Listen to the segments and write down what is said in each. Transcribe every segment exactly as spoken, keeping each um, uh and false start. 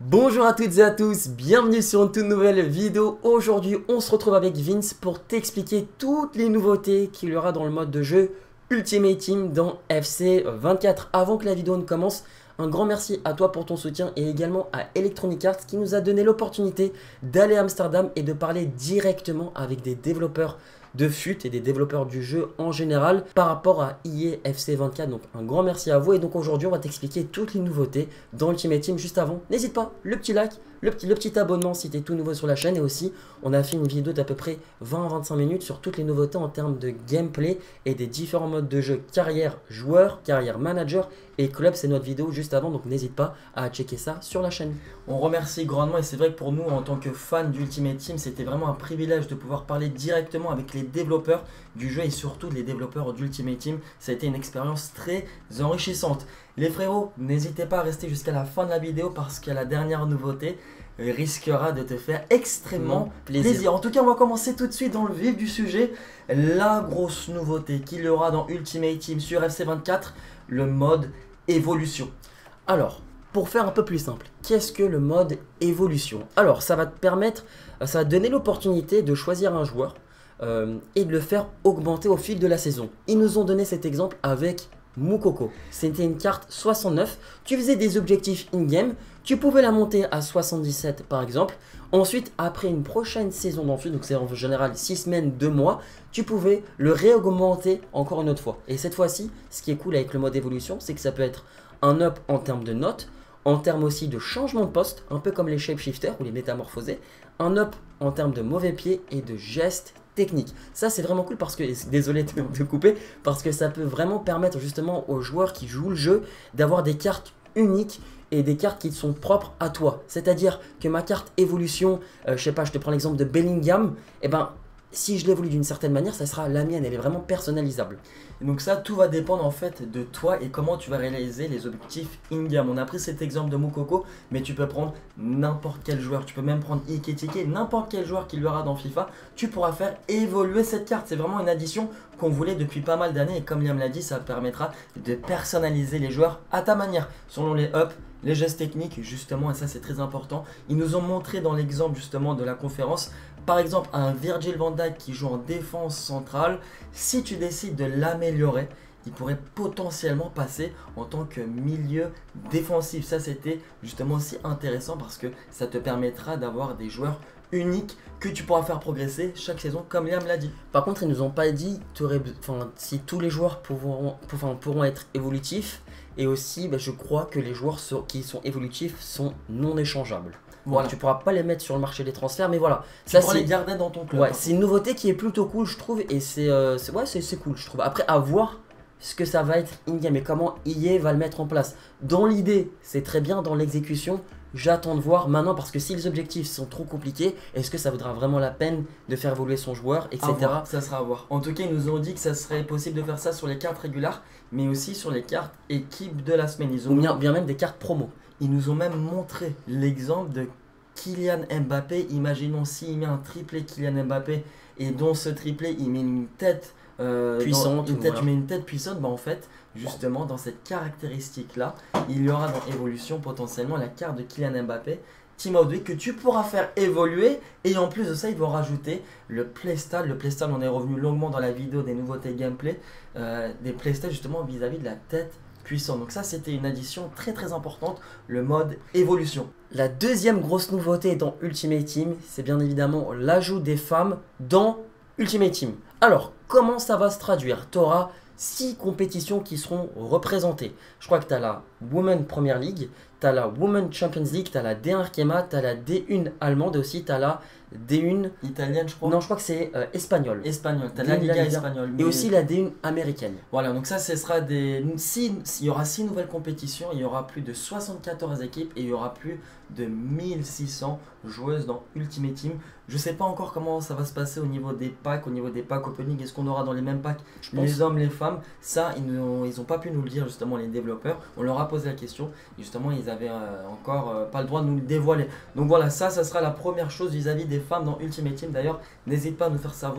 Bonjour à toutes et à tous, bienvenue sur une toute nouvelle vidéo. Aujourd'hui on se retrouve avec Vince pour t'expliquer toutes les nouveautés qu'il y aura dans le mode de jeu Ultimate Team dans F C vingt-quatre. Avant que la vidéo ne commence, un grand merci à toi pour ton soutien et également à Electronic Arts qui nous a donné l'opportunité d'aller à Amsterdam et de parler directement avec des développeurs de F U T et des développeurs du jeu en général par rapport à E A F C vingt-quatre. Donc un grand merci à vous et donc aujourd'hui on va t'expliquer toutes les nouveautés dans Ultimate Team. Juste avant, n'hésite pas, le petit like, le petit, le petit abonnement si tu es tout nouveau sur la chaîne, et aussi on a fait une vidéo d'à peu près vingt à vingt-cinq minutes sur toutes les nouveautés en termes de gameplay et des différents modes de jeu carrière joueur, carrière manager et club. C'est notre vidéo juste avant, donc n'hésite pas à checker ça sur la chaîne. On remercie grandement et c'est vrai que pour nous en tant que fans d'Ultimate Team, c'était vraiment un privilège de pouvoir parler directement avec les développeurs du jeu et surtout les développeurs d'Ultimate Team. Ça a été une expérience très enrichissante. Les frérots, n'hésitez pas à rester jusqu'à la fin de la vidéo parce que la dernière nouveauté risquera de te faire extrêmement plaisir. plaisir. En tout cas, on va commencer tout de suite dans le vif du sujet. La grosse nouveauté qu'il y aura dans Ultimate Team sur F C vingt-quatre, le mode évolution. Alors, pour faire un peu plus simple, qu'est-ce que le mode évolution? Alors, ça va te permettre, ça va te donner l'opportunité de choisir un joueur euh, et de le faire augmenter au fil de la saison. Ils nous ont donné cet exemple avec Moukoko. C'était une carte soixante-neuf. Tu faisais des objectifs in-game. Tu pouvais la monter à soixante-dix-sept par exemple. Ensuite, après une prochaine saison d'enfant, donc c'est en général six semaines, deux mois, tu pouvais le réaugmenter encore une autre fois. Et cette fois-ci, ce qui est cool avec le mode évolution, c'est que ça peut être un up en termes de notes, en termes aussi de changement de poste, un peu comme les shapeshifters ou les métamorphosés, un up en termes de mauvais pieds et de gestes technique. Ça c'est vraiment cool parce que, désolé de te couper, parce que ça peut vraiment permettre justement aux joueurs qui jouent le jeu d'avoir des cartes uniques et des cartes qui sont propres à toi. C'est-à-dire que ma carte évolution, euh, je sais pas, je te prends l'exemple de Bellingham, et ben si je l'évolue d'une certaine manière, ça sera la mienne, elle est vraiment personnalisable. Et donc ça, tout va dépendre en fait de toi et comment tu vas réaliser les objectifs in-game. On a pris cet exemple de Moukoko, mais tu peux prendre n'importe quel joueur. Tu peux même prendre Iketike, n'importe quel joueur qu'il y aura dans FIFA. Tu pourras faire évoluer cette carte. C'est vraiment une addition qu'on voulait depuis pas mal d'années. Et comme Liam l'a dit, ça permettra de personnaliser les joueurs à ta manière, selon les ups, les gestes techniques justement, et ça c'est très important. Ils nous ont montré dans l'exemple justement de la conférence, par exemple un Virgil van Dijk qui joue en défense centrale, si tu décides de l'améliorer, il pourrait potentiellement passer en tant que milieu défensif. Ça c'était justement aussi intéressant parce que ça te permettra d'avoir des joueurs uniques que tu pourras faire progresser chaque saison comme Liam l'a dit. Par contre ils nous ont pas dit enfin, si tous les joueurs pourront, enfin, pourront être évolutifs. Et aussi, bah, je crois que les joueurs so qui sont évolutifs sont non échangeables. Voilà. Donc, tu ne pourras pas les mettre sur le marché des transferts, mais voilà. Tu pourras les garder dans ton club. Ouais, c'est une nouveauté qui est plutôt cool, je trouve. Et c'est euh, ouais, c'est cool, je trouve. Après, à voir ce que ça va être in-game et comment E A va le mettre en place. Dans l'idée, c'est très bien. Dans l'exécution, j'attends de voir maintenant parce que si les objectifs sont trop compliqués, est-ce que ça vaudra vraiment la peine de faire évoluer son joueur, et cetera. À voir, ça sera à voir. En tout cas, ils nous ont dit que ça serait possible de faire ça sur les cartes régulières, mais aussi sur les cartes équipe de la semaine. Ils ont Ou bien, bien même des cartes promo. Ils nous ont même montré l'exemple de Kylian Mbappé. Imaginons s'il met un triplé Kylian Mbappé et dans ce triplé, il met une tête euh, puissante. Une tête, voilà. met une tête puissante, bah en fait, justement, dans cette caractéristique-là, il y aura dans évolution potentiellement la carte de Kylian Mbappé, Team of the Week, que tu pourras faire évoluer. Et en plus de ça, ils vont rajouter le playstyle. Le playstyle, on est revenu longuement dans la vidéo des nouveautés gameplay, euh, des playstyles justement vis-à-vis de la tête puissante. Donc ça, c'était une addition très très importante, le mode évolution. La deuxième grosse nouveauté dans Ultimate Team, c'est bien évidemment l'ajout des femmes dans Ultimate Team. Alors, comment ça va se traduire? Tu auras six compétitions qui seront représentées. Je crois que tu as la Women Premier League, tu as la Women Champions League, tu as la D un Arkema, tu as la D un allemande et aussi tu as la D un italienne, je crois. Non, je crois que c'est euh, espagnol. Espagnol, tu as la Liga espagnole. Et mais... aussi la D un américaine. Voilà, donc ça, ce sera des. Six... Il y aura six nouvelles compétitions, il y aura plus de soixante-quatorze équipes et il y aura plus de mille six cents joueuses dans Ultimate Team. Je sais pas encore comment ça va se passer au niveau des packs, au niveau des packs opening. Est-ce qu'on aura dans les mêmes packs les hommes, les femmes? Ça, ils n'ont ils ont pas pu nous le dire justement, les développeurs. On leur a posé la question et justement, ils avaient euh, encore euh, pas le droit de nous le dévoiler. Donc voilà, ça, ça sera la première chose vis-à-vis des femmes dans Ultimate Team. D'ailleurs, n'hésite pas à nous faire savoir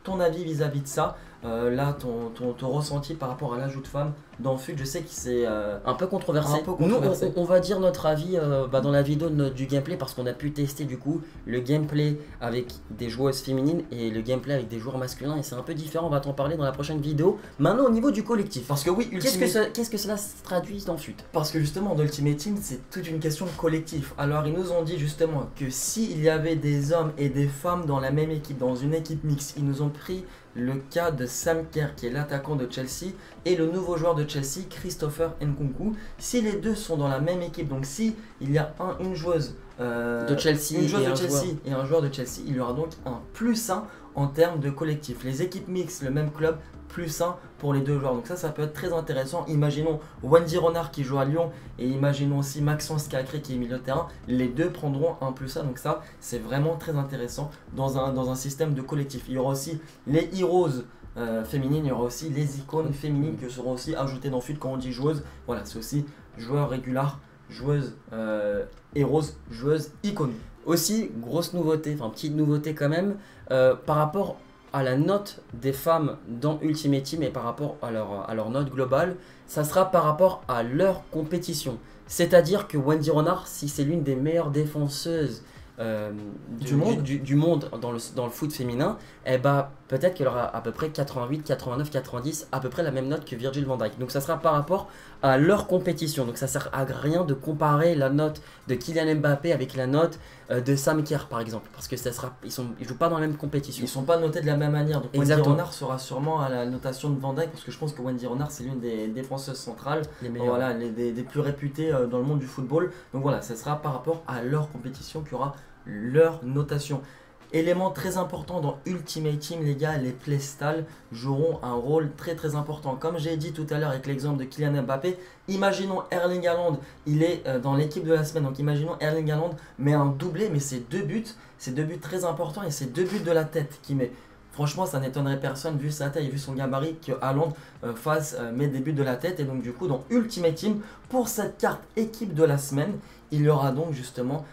ton avis vis-à-vis de ça. Euh, là, ton, ton, ton ressenti par rapport à l'ajout de femmes dans F U T, je sais que c'est euh, un peu controversé. Un peu controversé. Nous, on, on va dire notre avis euh, bah, dans la vidéo de notre- du gameplay parce qu'on a pu tester du coup le gameplay avec des joueuses féminines et le gameplay avec des joueurs masculins et c'est un peu différent. On va t'en parler dans la prochaine vidéo. Maintenant, au niveau du collectif, parce que oui, qu'est-ce que, Ultimate- ça- qu'est-ce que cela se traduit dans F U T? Parce que justement dans Ultimate Team c'est toute une question de collectif. Alors ils nous ont dit justement que s'il y avait des hommes et des femmes dans la même équipe, dans une équipe mixte, ils nous ont pris le cas de Sam Kerr qui est l'attaquant de Chelsea et le nouveau joueur de Chelsea Christopher Nkunku. Si les deux sont dans la même équipe, donc si il y a un, une joueuse euh, De Chelsea une joueuse et de un Chelsea joueur. et un joueur de Chelsea, il y aura donc un plus un en termes de collectif. Les équipes mixtes, le même club, plus un pour les deux joueurs. Donc ça, ça peut être très intéressant. Imaginons Wendy Renard qui joue à Lyon et imaginons aussi Maxence Cacré qui est milieu de terrain. Les deux prendront un plus un. Donc ça, c'est vraiment très intéressant dans un, dans un système de collectif. Il y aura aussi les heroes euh, féminines, il y aura aussi les icônes féminines qui seront aussi ajoutées dans F U T quand on dit joueuse. Voilà, c'est aussi joueur régulier, joueuse euh, heroes, joueuse icône. Aussi, grosse nouveauté, enfin petite nouveauté quand même, euh, par rapport à la note des femmes dans Ultimate Team et par rapport à leur, à leur note globale, ça sera par rapport à leur compétition. C'est-à-dire que Wendy Renard, si c'est l'une des meilleures défenseuses euh, du, Du monde. du, du monde dans le, dans le foot féminin, eh ben, peut-être qu'elle aura à peu près quatre-vingt-huit, quatre-vingt-neuf, quatre-vingt-dix, à peu près la même note que Virgil van Dijk. Donc ça sera par rapport à leur compétition. Donc ça sert à rien de comparer la note de Kylian Mbappé avec la note euh, de Sam Kerr par exemple, parce que ça sera, ils sont, ils jouent pas dans la même compétition. Ils sont pas notés de la même manière. Donc Wendy Exactement. Renard sera sûrement à la notation de Van Dijk parce que je pense que Wendy Renard c'est l'une des défenseuses centrales, Les meilleurs. voilà, les, des, des plus réputées euh, dans le monde du football. Donc voilà, ça sera par rapport à leur compétition qu'il y aura leur notation. Élément très important dans Ultimate Team, les gars, les playstyle joueront un rôle très très important. Comme j'ai dit tout à l'heure avec l'exemple de Kylian Mbappé, imaginons Erling Haaland, il est euh, dans l'équipe de la semaine. Donc imaginons Erling Haaland met un doublé, mais c'est deux buts, c'est deux buts très importants et c'est deux buts de la tête qu'il met. Franchement, ça n'étonnerait personne vu sa taille, vu son gabarit, que Haaland euh, fasse euh, mettre des buts de la tête. Et donc du coup, dans Ultimate Team, pour cette carte équipe de la semaine, il y aura donc justement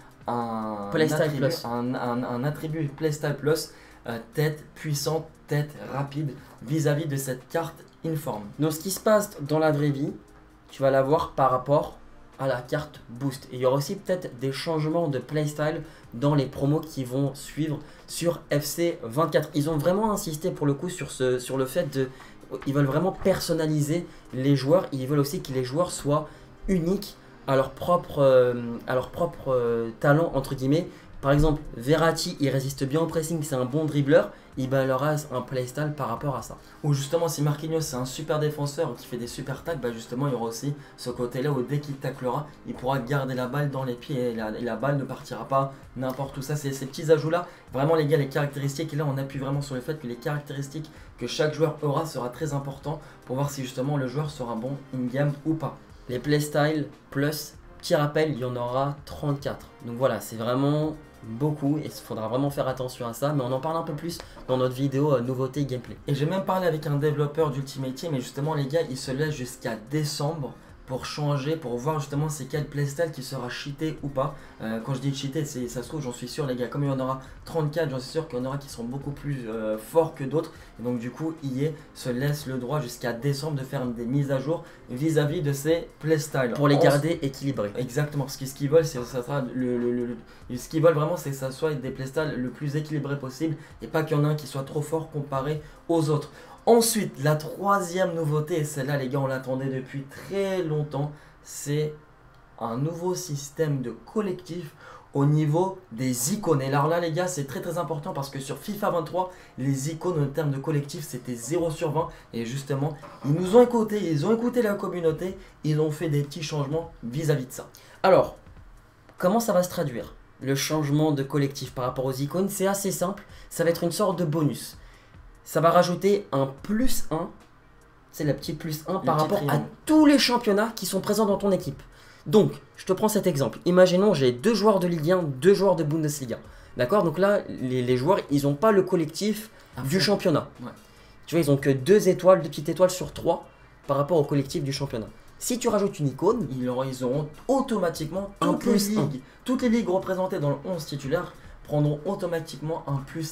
un Playstyle attribut, Plus. un, un- un attribut Playstyle Plus, euh, tête puissante, tête rapide vis-à-vis de cette carte informe. Donc ce qui se passe dans la vraie vie, tu vas l'avoir par rapport à la carte Boost. Et il y aura aussi peut-être des changements de playstyle dans les promos qui vont suivre sur F C vingt-quatre. Ils ont vraiment insisté pour le coup sur, ce, sur le fait de... Ils veulent vraiment personnaliser les joueurs. Ils veulent aussi que les joueurs soient uniques à leur propre, euh, à leur propre euh, talent, entre guillemets. Par exemple, Verratti, il résiste bien au pressing, c'est un bon dribbleur. Il ben, leur a un playstyle par rapport à ça. Ou justement, si Marquinhos c'est un super défenseur qui fait des super tacles, bah justement il y aura aussi ce côté-là où dès qu'il taclera, il pourra garder la balle dans les pieds et la, et la balle ne partira pas n'importe où. Ça, c'est ces petits ajouts-là. Vraiment, les gars, les caractéristiques, et là on appuie vraiment sur le fait que les caractéristiques que chaque joueur aura sera très important pour voir si justement le joueur sera bon in-game ou pas. Les playstyles plus, petit rappel, il y en aura trente-quatre. Donc voilà, c'est vraiment beaucoup et il faudra vraiment faire attention à ça. Mais on en parle un peu plus dans notre vidéo euh, nouveauté gameplay. Et j'ai même parlé avec un développeur d'Ultimate Team et justement les gars, il se laisse jusqu'à décembre pour changer, pour voir justement c'est quel playstyle qui sera cheaté ou pas. Euh, quand je dis cheaté, c'est, ça se trouve, j'en suis sûr les gars, comme il y en aura trente-quatre, j'en suis sûr qu'il y en aura qui seront beaucoup plus euh, forts que d'autres. Et donc du coup, I A se laisse le droit jusqu'à décembre de faire des mises à jour vis-à-vis de ces playstyles. Pour les En- garder équilibrés. Exactement, parce que ce qu'ils veulent, c'est ça sera le, le- le- le- ce qu'ils veulent vraiment, c'est que ça soit des playstyles le plus équilibré possible et pas qu'il y en ait un qui soit trop fort comparé aux autres. Ensuite, la troisième nouveauté, et celle-là les gars on l'attendait depuis très longtemps, c'est un nouveau système de collectif au niveau des icônes. Et alors là les gars, c'est très très important parce que sur FIFA vingt-trois, les icônes en termes de collectif c'était zéro sur vingt. Et justement, ils nous ont écouté, ils ont écouté la communauté, ils ont fait des petits changements vis-à-vis de ça. Alors, comment ça va se traduire? Le changement de collectif par rapport aux icônes, c'est assez simple. Ça va être une sorte de bonus. Ça va rajouter un plus un, c'est le petit plus un par petit rapport à triangle. tous les championnats qui sont présents dans ton équipe. Donc, je te prends cet exemple. Imaginons, j'ai deux joueurs de Ligue un, deux joueurs de Bundesliga. D'accord? Donc là, les, les joueurs, ils n'ont pas le collectif À du fond. championnat. Ouais. Tu vois, ils ont que deux étoiles, deux petites étoiles sur trois par rapport au collectif du championnat. Si tu rajoutes une icône, Ils auront, ils auront automatiquement Un toutes les, plus un. ligues, toutes les ligues représentées dans le onze titulaire prendront automatiquement un plus un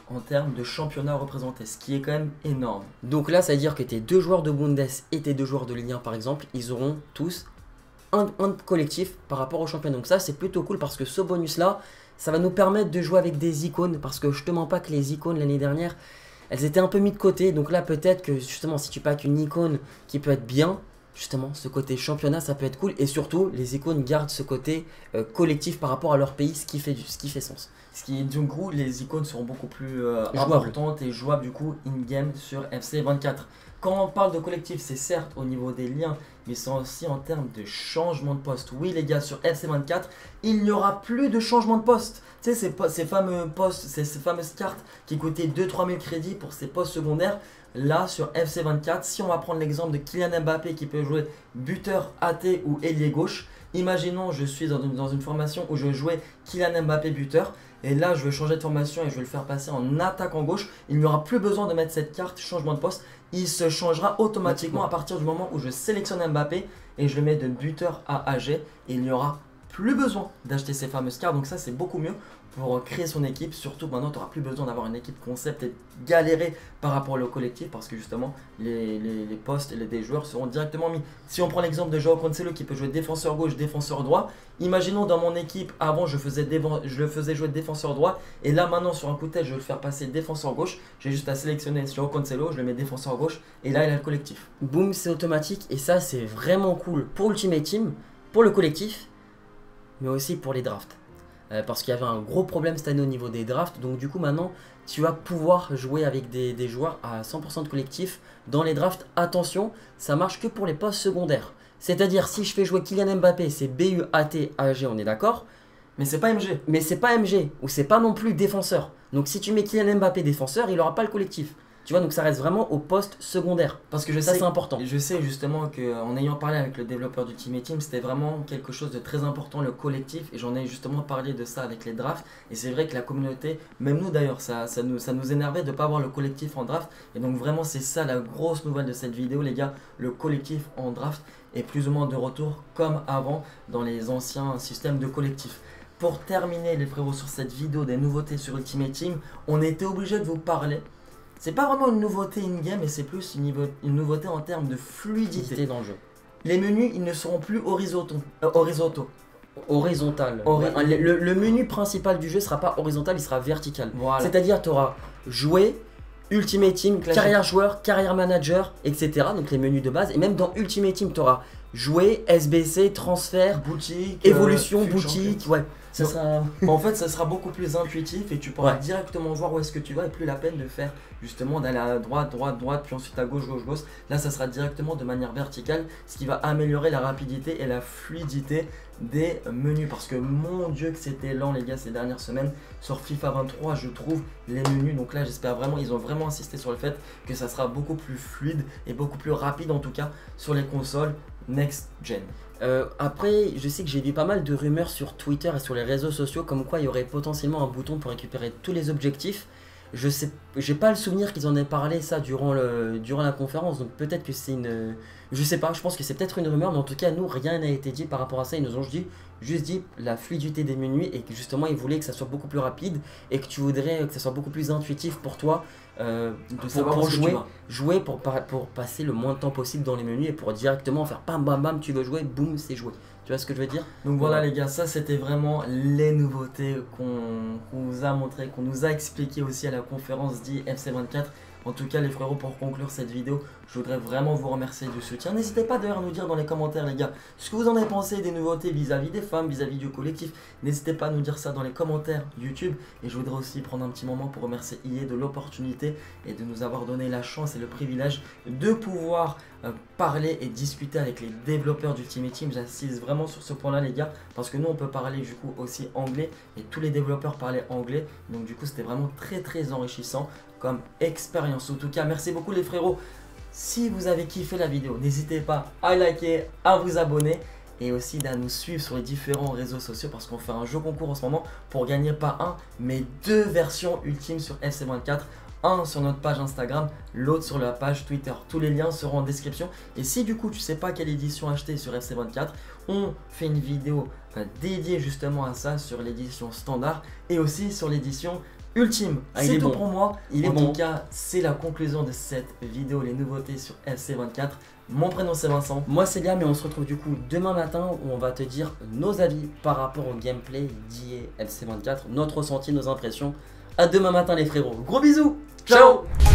en termes de championnat représenté, ce qui est quand même énorme. Donc là, ça veut dire que tes deux joueurs de Bundes et tes deux joueurs de Ligue un, par exemple, ils auront tous un, un collectif par rapport au championnat. Donc ça, c'est plutôt cool parce que ce bonus-là, ça va nous permettre de jouer avec des icônes. Parce que je te mens pas que les icônes l'année dernière, elles étaient un peu mises de côté. Donc là, peut-être que justement, si tu packs une icône qui peut être bien, justement, ce côté championnat, ça peut être cool. Et surtout, les icônes gardent ce côté euh, collectif par rapport à leur pays, ce qui fait, ce qui fait sens. Ce qui, du coup, les icônes seront beaucoup plus euh, Jouable. importantes et jouables du coup in-game sur F C vingt-quatre. Quand on parle de collectif, c'est certes au niveau des liens, mais c'est aussi en termes de changement de poste. Oui les gars, sur F C vingt-quatre, il n'y aura plus de changement de poste. Tu sais, ces, ces fameux postes, ces, ces fameuses cartes qui coûtaient deux à trois mille crédits pour ces postes secondaires. Là, sur F C vingt-quatre, si on va prendre l'exemple de Kylian Mbappé qui peut jouer buteur, A T ou ailier gauche. Imaginons, je suis dans une, dans une formation où je jouais Kylian Mbappé buteur. Et là, je vais changer de formation et je vais le faire passer en attaquant gauche. Il n'y aura plus besoin de mettre cette carte changement de poste. Il se changera automatiquement à partir du moment où je sélectionne Mbappé et je le mets de buteur à A G. Et il n'y aura plus besoin d'acheter ces fameuses cartes. Donc ça, c'est beaucoup mieux pour créer son équipe. Surtout maintenant, tu n'auras plus besoin d'avoir une équipe concept et galérer par rapport au collectif parce que justement, les, les, les postes et les, des joueurs seront directement mis. Si on prend l'exemple de Joao Cancelo qui peut jouer défenseur gauche, défenseur droit. Imaginons dans mon équipe, avant je, faisais je le faisais jouer défenseur droit et là maintenant sur un coup de tête je vais le faire passer défenseur gauche. J'ai juste à sélectionner Joao Cancelo, je le mets défenseur gauche et là il a le collectif. Boum, c'est automatique et ça c'est vraiment cool pour Ultimate Team, pour le collectif, mais aussi pour les drafts. Euh, parce qu'il y avait un gros problème cette année au niveau des drafts, donc du coup maintenant tu vas pouvoir jouer avec des, des joueurs à cent pour cent de collectif dans les drafts. Attention, ça marche que pour les postes secondaires. C'est-à-dire si je fais jouer Kylian Mbappé, c'est B U A T A G, on est d'accord? Mais c'est pas M G. Mais c'est pas M G, ou c'est pas non plus défenseur. Donc si tu mets Kylian Mbappé défenseur, il aura pas le collectif. Tu vois, donc ça reste vraiment au poste secondaire. Parce que je ça sais, c'est important. Je sais justement qu'en ayant parlé avec le développeur d'Ultimate Team, c'était vraiment quelque chose de très important, le collectif. Et j'en ai justement parlé de ça avec les drafts. Et c'est vrai que la communauté, même nous d'ailleurs, ça, ça, nous, ça nous énervait de ne pas avoir le collectif en draft. Et donc vraiment c'est ça la grosse nouvelle de cette vidéo les gars. Le collectif en draft est plus ou moins de retour comme avant dans les anciens systèmes de collectif. Pour terminer les frérots sur cette vidéo des nouveautés sur Ultimate Team, on était obligé de vous parler. C'est pas vraiment une nouveauté in-game, mais c'est plus une, une nouveauté en termes de fluidité dans le jeu. Les menus, ils ne seront plus horizontaux. Euh, horizontaux. Horizontal. Hori le, le, le menu principal du jeu sera pas horizontal, il sera vertical. Voilà. C'est-à-dire tu auras joué, Ultimate Team, Clash carrière joueur, carrière manager, et cetera. Donc les menus de base. Et même dans Ultimate Team, tu auras joué, S B C, transfert, boutique, évolution, euh, boutique. Ouais. Ça Donc, sera... en fait, ça sera beaucoup plus intuitif et tu pourras ouais. directement voir où est-ce que tu vas et plus la peine de faire justement d'aller à droite, droite, droite, puis ensuite à gauche, gauche, gauche. Là, ça sera directement de manière verticale, ce qui va améliorer la rapidité et la fluidité des menus. Parce que mon Dieu que c'était lent les gars ces dernières semaines sur FIFA vingt-trois, je trouve les menus. Donc là, j'espère vraiment, ils ont vraiment insisté sur le fait que ça sera beaucoup plus fluide et beaucoup plus rapide en tout cas sur les consoles next gen. Euh, après, je sais que j'ai vu pas mal de rumeurs sur Twitter et sur les réseaux sociaux comme quoi il y aurait potentiellement un bouton pour récupérer tous les objectifs. Je sais, j'ai pas le souvenir qu'ils en aient parlé ça durant, le, durant la conférence, donc peut-être que c'est une... Je sais pas, je pense que c'est peut-être une rumeur, mais en tout cas, nous, rien n'a été dit par rapport à ça. Ils nous ont juste dit, juste dit la fluidité des menus et que justement, ils voulaient que ça soit beaucoup plus rapide et que tu voudrais que ça soit beaucoup plus intuitif pour toi euh, pour, pour jouer, jouer pour, pour passer le moins de temps possible dans les menus et pour directement faire bam bam bam, tu veux jouer, boum, c'est joué. Tu vois ce que je veux dire? Donc voilà les gars, ça c'était vraiment les nouveautés qu'on qu'on vous a montré, qu'on nous a expliqué aussi à la conférence d'I F C vingt-quatre. En tout cas les frérots, pour conclure cette vidéo, je voudrais vraiment vous remercier du soutien. N'hésitez pas d'ailleurs à nous dire dans les commentaires les gars ce que vous en avez pensé des nouveautés vis-à-vis des femmes, vis-à-vis du collectif. N'hésitez pas à nous dire ça dans les commentaires YouTube. Et je voudrais aussi prendre un petit moment pour remercier I A de l'opportunité et de nous avoir donné la chance et le privilège de pouvoir euh, parler et discuter avec les développeurs d'Ultimate Team. J'insiste vraiment sur ce point là les gars, parce que nous on peut parler du coup aussi anglais et tous les développeurs parlaient anglais. Donc du coup c'était vraiment très très enrichissant comme expérience. En tout cas merci beaucoup les frérots. Si vous avez kiffé la vidéo, n'hésitez pas à liker, à vous abonner et aussi à nous suivre sur les différents réseaux sociaux parce qu'on fait un jeu concours en ce moment pour gagner pas un mais deux versions ultimes sur F C vingt-quatre. Un sur notre page Instagram, l'autre sur la page Twitter. Tous les liens seront en description. Et si du coup tu sais pas quelle édition acheter sur F C vingt-quatre, on fait une vidéo dédiée justement à ça sur l'édition standard et aussi sur l'édition ultime. Ah, il c'est est tout bon. pour moi. Il est en bon. tout cas, c'est la conclusion de cette vidéo, les nouveautés sur F C vingt-quatre. Mon prénom c'est Vincent. Moi c'est Liam et on se retrouve du coup demain matin où on va te dire nos avis par rapport au gameplay d'E A F C vingt-quatre, notre ressenti, nos impressions. À demain matin les frérots. Gros bisous. Ciao.